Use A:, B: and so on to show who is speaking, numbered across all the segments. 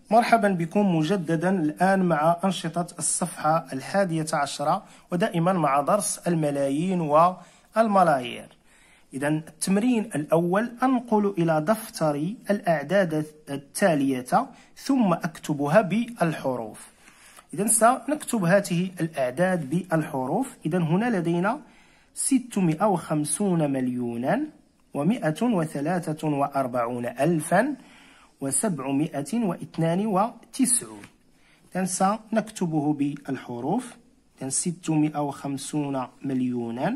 A: مرحبا بكم مجددا الآن مع أنشطة الصفحة 11 ودائما مع درس الملايين والملايير. إذا التمرين الأول: أنقل إلى دفتري الأعداد التالية ثم أكتبها بالحروف. إذا سنكتب هذه الأعداد بالحروف. إذا هنا لدينا 650 مليونا و143,792. إذا سنكتبه بالحروف. إذا 650 مليونا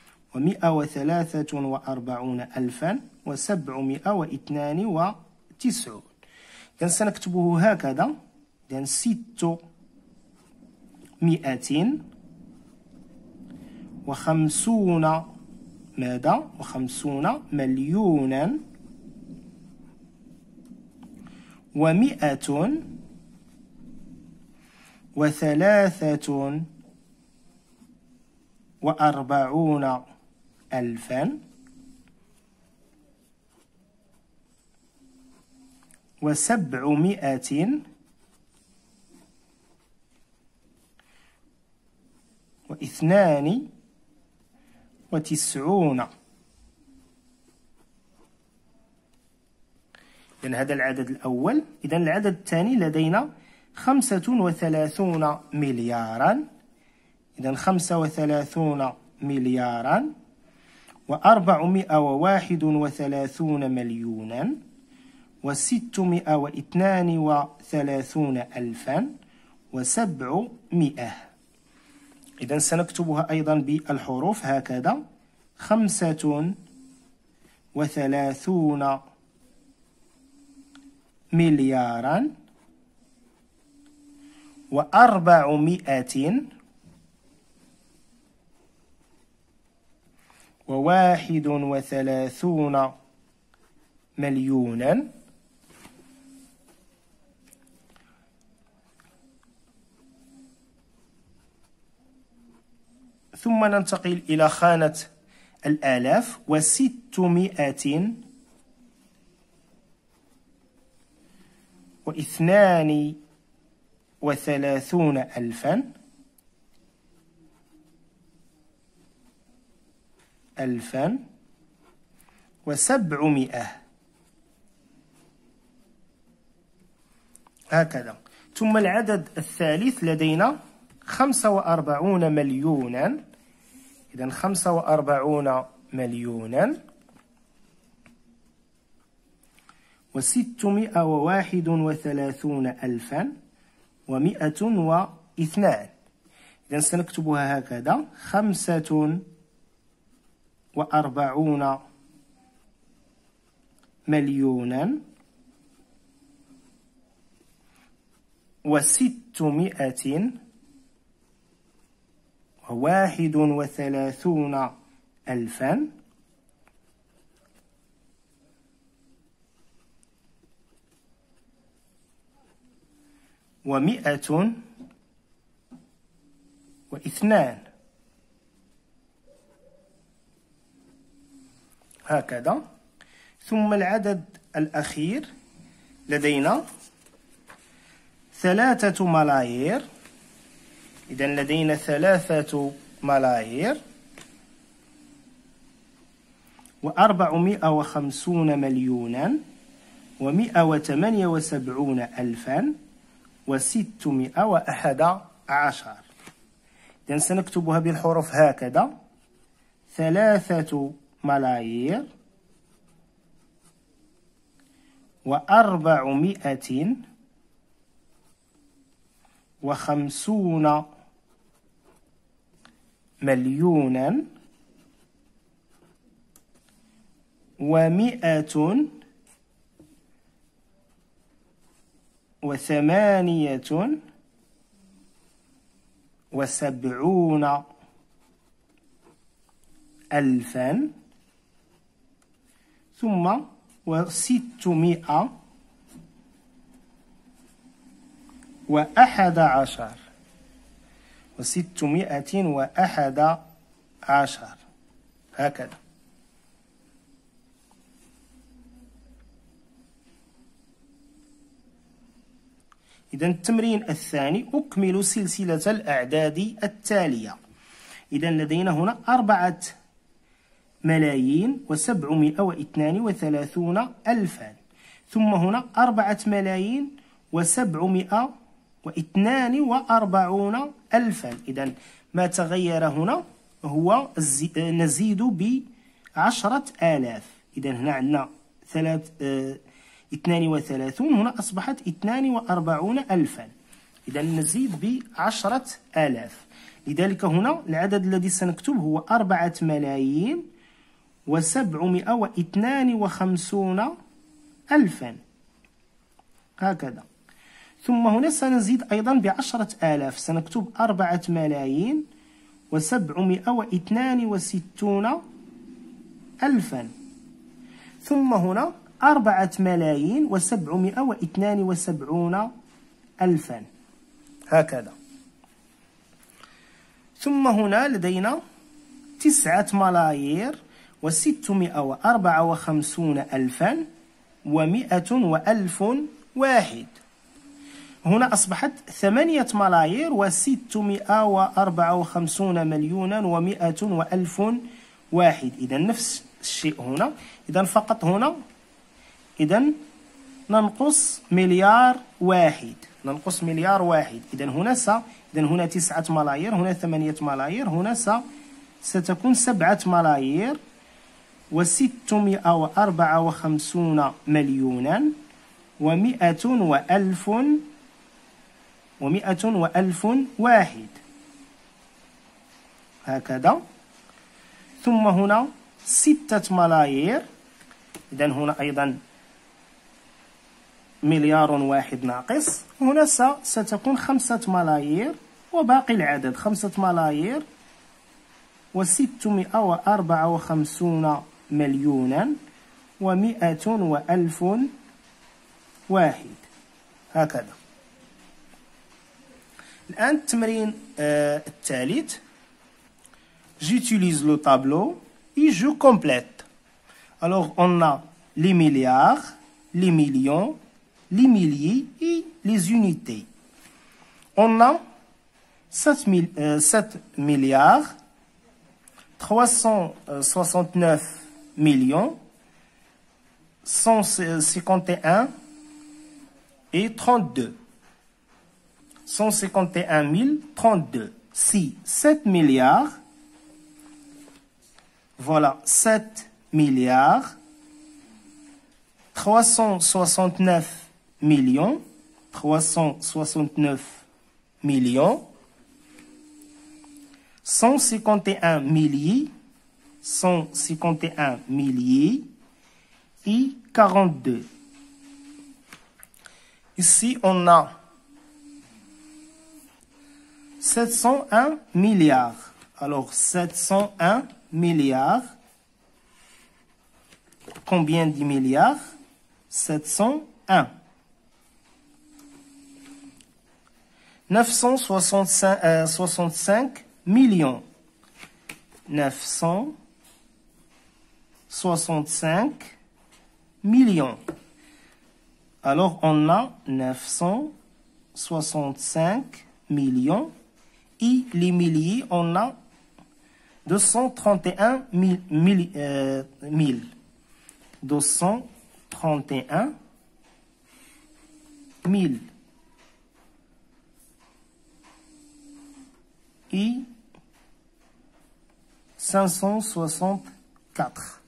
A: و143,792. إذا سنكتبه هكذا. إذا 650 ماذا؟ و50 مليونا و143,000 و792. إذن هذا العدد الأول. إذن العدد الثاني لدينا 35 مليارا. إذن 35 مليارا و431 مليونا و632,700. إذن سنكتبها أيضا بالحروف هكذا: 35 مليارا و431 مليونا ثم ننتقل إلى خانة الآلاف: 632,000 و700. هكذا. ثم العدد الثالث لدينا 45 مليونا. إذن 45 مليونا و631,102. إذن سنكتبها هكذا: 45 مليونا و631,000 و102. هكذا. ثم العدد الأخير لدينا 3 ملايير. إذن لدينا 3 ملايير و450 مليونا و178,611. إذن سنكتبها بالحروف هكذا: 3 ملايير و450 مليونا و178,000 ثم 611. هكذا. إذا التمرين الثاني: أكمل سلسلة الأعداد التالية. إذا لدينا هنا 4,732,000، ثم هنا 4,742,000. إذا ما تغير هنا هو نزيد ب10,000. إذا هنا عندنا 32، هنا أصبحت 42,000. إذا نزيد ب10,000. لذلك هنا العدد الذي سنكتب هو 4,752,000 هكذا. ثم هنا سنزيد أيضا ب10,000، سنكتب 4,762,000. ثم هنا 4,772,000 هكذا. ثم هنا لدينا 9,450,101. هنا أصبحت 8,654,101,100. إذا نفس الشيء هنا. إذا فقط هنا ننقص مليار واحد، ننقص مليار واحد. إذا هنا هنا 9 ملايير، هنا 8 ملايير، هنا ستكون 7 ملايير و654,100,000 هكذا. ثم هنا 6 ملايير. إذا هنا أيضا مليار واحد ناقص. هنا ستكون 5 ملايير وباقي العدد 5,654,100,001 هكذا. الآن التمرين الثالث: j'utilise le tableau et je complète. Alors on a les milliards, les millions, les milliers et les unités. On a 7 milliards 369 millions 151 et 32. 151 032. Si 7 milliards, voilà 7 milliards 369 millions 151 milliers 151 milliers et 42. Ici, on a 701 milliards. Alors, 701 milliards. Combien de milliards? 701. 965 millions. 965 millions. Alors, on a 965 millions. Et les milliers, on a 231 000. 231 000. Et 564.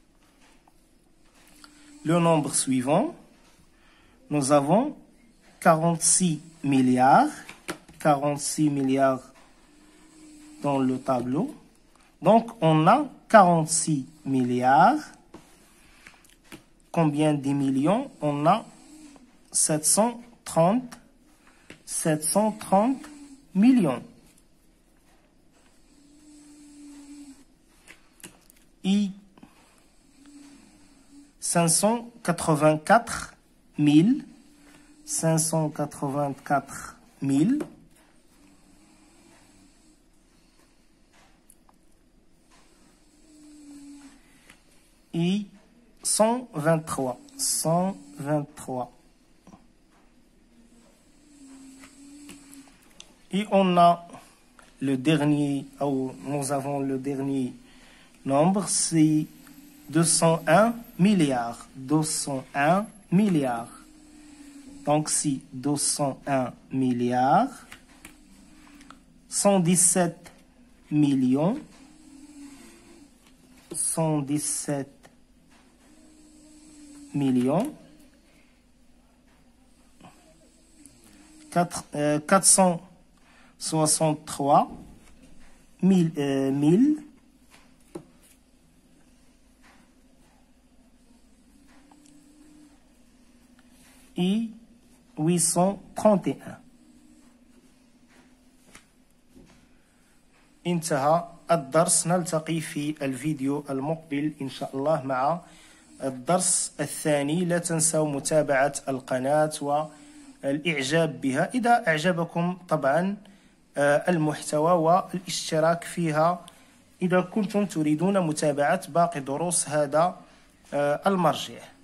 A: Le nombre suivant, nous avons 46 milliards. 46 milliards dans le tableau. Donc, on a 46 milliards. Combien de millions? On a 730 millions. Et 584 000. 584 000. Et 123 Et on a le dernier, ou nous avons le dernier nombre, c'est 201 milliards. 201 milliards. Donc, c'est 201 milliards. 117 millions. 117 millions. 463 mille. Et 831. انتهى الدرس. نلتقي في الفيديو المقبل إن شاء الله مع الدرس الثاني. لا تنسوا متابعة القناة والإعجاب بها إذا أعجبكم طبعا المحتوى، والاشتراك فيها إذا كنتم تريدون متابعة باقي دروس هذا المرجع.